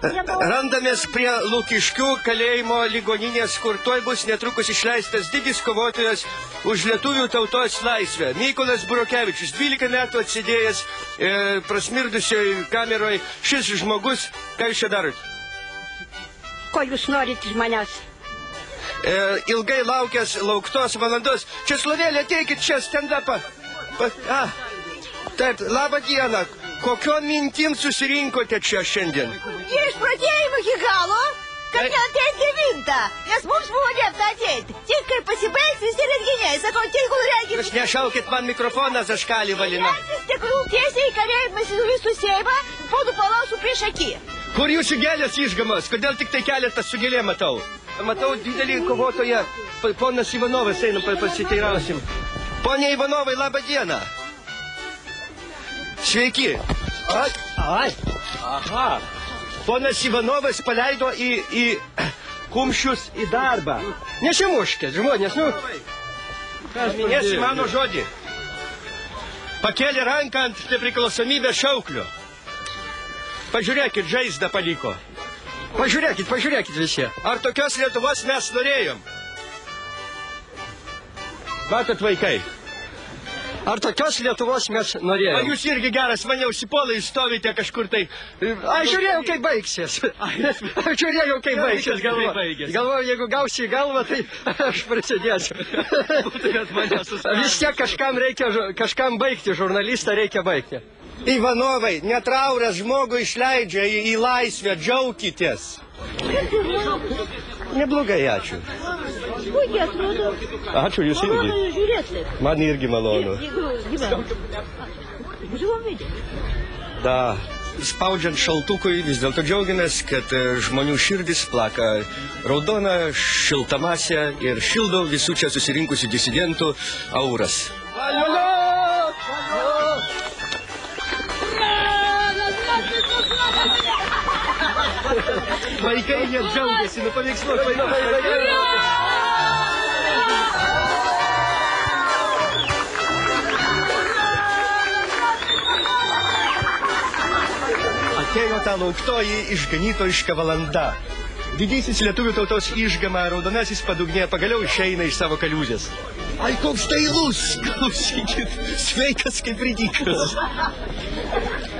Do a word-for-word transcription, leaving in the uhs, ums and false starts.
Randamės prie Lukiškių kalėjimo ligoninės, kur tuoj bus netrukus išleistas didis kovotojas už lietuvių tautos laisvę. Mykolas Burokevičius, dvylika metų atsidėjęs e, prasmirdusioj kameroj. Šis žmogus, ką jūs čia darot? Ko jūs norit iš manęs? E, ilgai laukęs lauktos valandos. Česlovėlė, ateikit čia stand-upą. Ah, taip, labą dieną. Kokiom mintim susirinkote čia šiandien? Išprotėjimo iki galo, kad neateit devintą, nes mums buvo liepta ateit. Tik kai pasibaigs visi renginiai, sakau, tegul renginiai. Jūs nešaukit man mikrofoną, Zaškalį valina. Lesis tikrų tiesiai į kalėjimą visų seimą, podų palausų prieš akį. Kur jūsų gėlės išgamos? Kodėl tik tai keletas su gėlė matau? Matau didelį kovotoją, ponas Ivanovas, einam pasiteirausim. Pone Ivanovai, labą dieną. Sveiki. Ai, ai. Aha. Ponas Ivanovas paleido į, į kumščius į darbą. Nesimuškit, žmonės, nu. Minėsi mano žodį. Pakėlė ranką ant nepriklausomybės šauklio. Pažiūrėkit, žaizdą paliko. Pažiūrėkit, pažiūrėkit visi. Ar tokios Lietuvos mes norėjom? Matot, vaikai. Ar tokios Lietuvos mes norėjom? A, jūs irgi geras, mane užsipolai, stovite kažkur tai. Aš žiūrėjau, kaip baigsies. Aš žiūrėjau, kaip baigsies. Galvoju, jeigu gausi į galvą, tai aš prasidėsiu. Vis tiek kažkam reikia, kažkam baigti, žurnalistą reikia baigti. Ivanovai, netrauręs žmogų išleidžia į, į laisvę, džiaukitės. Neblogai, ačiū. Puikiai atrodo. Ačiū, jūs irgi. Malonu žiūrėti. Man irgi malonu. Da, spaudžiant šaltukui, vis dėlto džiaugiamės, kad žmonių širdis plaka raudona šiltamasė ir šildo visų čia susirinkusių disidentų auras. Alio! Vaikai net džiaugiasi, nu paveiksluos, vaikai. Atėjo ta lauktoji išganytojiška valanda. Didysis lietuvių tautos išgama, raudonasis padugnė, pagaliau išeina iš savo kaliūzės. Ai, koks dailus, klausykit, sveikas kaip ridikas.